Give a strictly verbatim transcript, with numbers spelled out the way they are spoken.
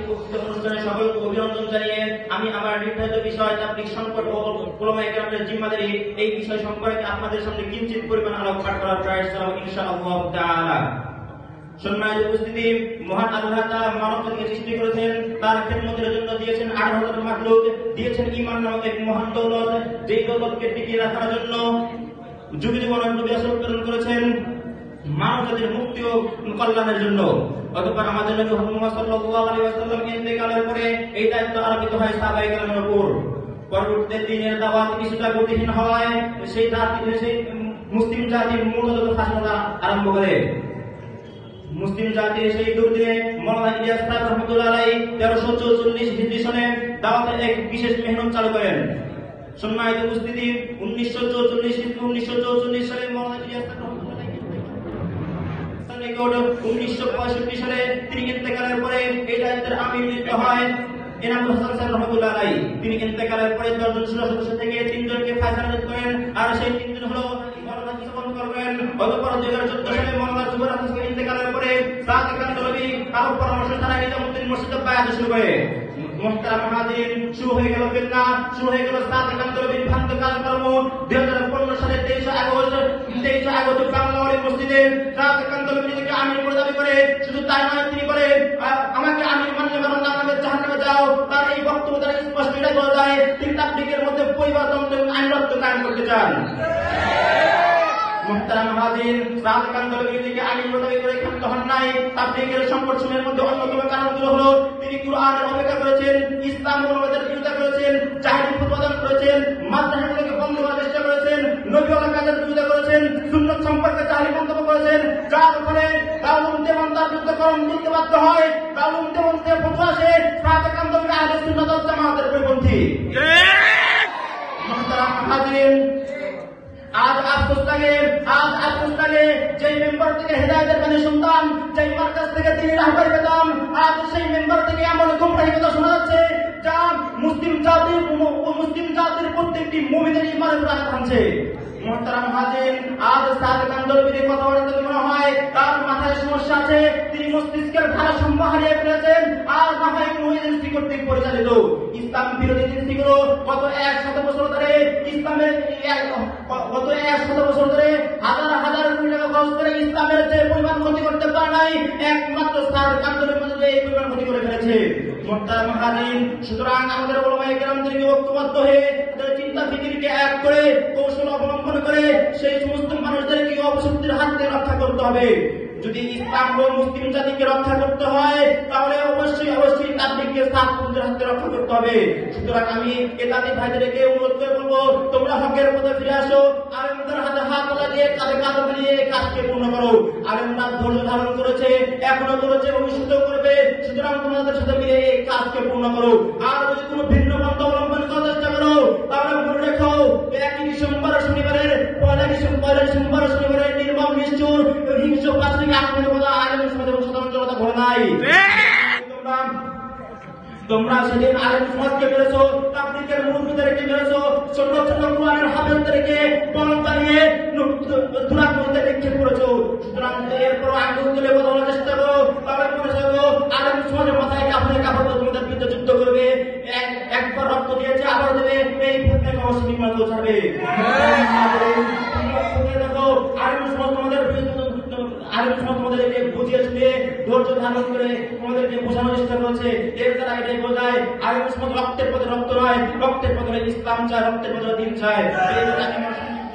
অনুষ্ঠানে সকলকে অভিনন্দন জানিয়ে আমি আমার নির্ধারিত বিষয় তাবলীগ সংকট ও উলামায়ে কেরামের জিম্মাদারি এই বিষয় সম্পর্কে আপনাদের সামনে কিঞ্চিত পরিমাণ আলোকপাত করার প্রয়াস করব ইনশাআল্লাহ তাআলা। সম্মানিত উপস্থিতি, মহান আল্লাহ তাআলা মানব জাতিকে সৃষ্টি করেছেন, তার খেদমতের জন্য দিয়েছেন আট হাজার মাখলুক, দিয়েছেন ঈমান নামক এক মহান দৌলত, যেই দৌলতকে টিকিয়ে রাখার জন্য যুগে যুগে নবী রাসূল প্রেরণ করেছেন মানব জাতির মুক্তি ও কল্যাণের জন্য। অতঃপর আমাদের নবী মুহাম্মদ সাল্লাল্লাহু আলাইহি ওয়াসাল্লাম ইন্তেকালের পরে এই দায়িত্ব আরোপিত হয় সাহাবায়ে কেরামের উপর। পরবর্তীতে দ্বীনের দাওয়াত কিছুটা গতিহীন হওয়ায় সেই জাতি সেই মুসলিম জাতি মূলত ফাঁসা আরম্ভ করে। মুসলিম জাতির সেই দুর্দিনে মাওলানা ইলিয়াস সাহেব রহমাতুল্লাহ আলাইহি তেরোশো চৌচল্লিশ হিজরি সনে দাওয়াতের এক বিশেষ মেহনত চালু করেন। সম্মানিত উপস্থিতি, উনিশশো চৌচল্লিশ উনিশশো চৌচল্লিশ সালে মাওলানা ইলিয়াস সাহেব উনিশশো পঁয়ষট্টি সালে তিনি ইন্তেকালের পরে এই দায়িত্বের আমির নিযুক্ত হয় এনামুল হাসান সাহেব রহমাতুল্লাহ আলাইহি। তিনি ইন্তেকালের পরে দশজন সদস্য থেকে তিনজনকে ফায়সালা করেন, আর সেই তিনজন হলো মাওলানা ইসমাইল করবেন। অতঃপর দুই হাজার চোদ্দ সালে মাওলানা জুবাইর আহমদ সাহেব ইন্তেকালের পরে সাদেক কান্দলবি কারো পরামর্শ ছাড়া নিজামুদ্দিন মসজিদে বায়াত শুরু করে। মুহতারাম হাজির, শুরু হয়ে গেল ফিতনা, শুরু হয়ে গেল সাদেক কান্দলবির ভ্রান্ত কাজকর্ম। দুই হাজার পনেরো সালে তেইশে আগস্ট তেইশে আগস্ট বাংলাবাড়ি মসজিদে সাদেক কান্দলবি নিজেকে আমির বলে দাবি করে। শুধু তাই নয়, তিনি বলে আমাকে আমির মানলে বরং আমাকে জাহান্নামে যাও। তার এই বক্তব্য দ্বারা স্পষ্ট এটা বোঝা যায় তিনি তাবলীগের মধ্যে পরিবর্তন আইনগত কায়েম করতে চান। মুহতারাম হাজির, সাদেক কান্দলবি নিজেকে আমির বলে দাবি করে ক্ষান্ত হন নাই। তাবলীগের সংকট সময়ের মধ্যে অন্যতম কারণগুলো হলো তিনি কুরআনের অপেক্ষা করেছেন, ইসলাম ও নবীদের বিরোধিতা করেছেন, জাহেলি প্রতিপাদন করেছেন, মাদ্রাসাগুলোকে বন্ধ করার চেষ্টা করেছেন, নবীওয়ালা কাজের বিরোধিতা করেছেন, সুন্নাত সম্পর্কে জাহেলি মন্তব্য করেছেন, যার ফলে দারুল দেওয়ান তার বিরুদ্ধে কলম তুলতে বাধ্য হয়। দারুল দেওয়ান থেকে ফতোয়া আসে সাদেক কান্দলবি আহলে সুন্নাত ওয়াল জামাতের পরিপন্থী। মুহতারাম হাজির, আজ আফসোস লাগে আজ আফসোস লাগে যেই মেম্বার থেকে হেদায়েতের বাণী শুনতাম, যেই মার্কাজ থেকে তিনি রাহবারি পেতাম, আজ সেই মেম্বার থেকে এমন গুমরাহি কথা শোনা যাচ্ছে যা মুসলিম জাতির মুসলিম জাতির প্রত্যেকটি মুমিনের ঈমানের উপর আঘাত হানছে। মুহতারাম হাজির, আজ সাদেক কান্দলবির কথা বলতে মনে হয় তার মাথায় সমস্যা আছে, তিনি মস্তিষ্কের ভারসাম্য হারিয়ে ফেলেছেন, আর না হয় কোন এজেন্সি কর্তৃক পরিচালিত। ইসলাম বিরোধী এজেন্সিগুলো গত এক শত বছর ধরে ইসলামের গত এক শত বছর ধরে হাজার হাজার কোটি টাকা খরচ করে ইসলামের যে পরিমাণ ক্ষতি করতে পারে নাই, একমাত্র সাদেক কান্দলবির মধ্যে এই পরিমাণ ক্ষতি করে ফেলেছে। মুহতারাম হাজির, সুতরাং আমাদের উলামায়ে কেরামদেরকে ঐক্যবদ্ধ হয়ে তাদের চিন্তা ফিকিরকে এক করে কৌশল অবলম্বন করে সেই সমস্ত মানুষদেরকে অপশক্তির হাত থেকে রক্ষা করতে হবে। যদি ইসলাম ও মুসলিম জাতিকে রক্ষা করতে হয় তাহলে অবশ্যই অবশ্যই তাবলীগকে সাতপুরুষদের হাতে রক্ষা করতে হবে। সুতরাং আমি এতাতি ভাইদেরকে অনুরোধ করে বলবো, তোমরা হকের পথে ফিরে আসো, আলেমদের হাতে হাত লাগিয়ে কাঁধে কাঁধ মিলিয়ে কাজকে পূর্ণ করো। আলেমরা ধৈর্য ধারণ করেছে, এখনো করেছে, ভবিষ্যতেও করবে। সুতরাং তোমাদের সাথে মিলে এই কাজকে পূর্ণ করো। আর যদি কোনো ভিন্ন পন্থা অবলম্বন করার চেষ্টা করো তাহলে মনে রেখো একই ডিসেম্বর শনিবারের পয়লা ডিসেম্বর সোমবার শনিবারের নির্মম নিষ্ঠুর হিংস্র প্রাথমিক আক্রমণের কথা আলেম সমাজের সাধারণ জনতা ভরে নাই। তোমরা সেদিন আলেম সমাজকে মেরেছো, তাবলীগের মুরব্বিদেরকে মেরেছো, ছোট ছোট কুরআনের হাফেজদেরকে বল বানিয়ে দুরাত্মতে নিক্ষেপ করেছো। সুতরাং এরপর আগুন তুলে কথা বলার চেষ্টা করো, তবে মনে রাখো আলেম সমাজের মাথায় কাপড়ে কাপড় তোমাদের বিরুদ্ধে যুদ্ধ করবে। একবার রক্ত দিয়েছে, আবার দেবে, এই ফিতনাকে অবশ্যই নির্মাণ করতে দেখো আলেম সমাজ তোমাদের আলেম সমাজ তোমাদেরকে বুঝিয়ে শুনিয়ে ধৈর্য ধারণ করে তোমাদেরকে বোঝানোর চেষ্টা করেছে। এর দ্বারা এটাই বোঝায় আলেম সমাজ রক্তের পথে রক্ত নয়, রক্তের পথে ইসলাম চায়, রক্তের পথে দিন চায়।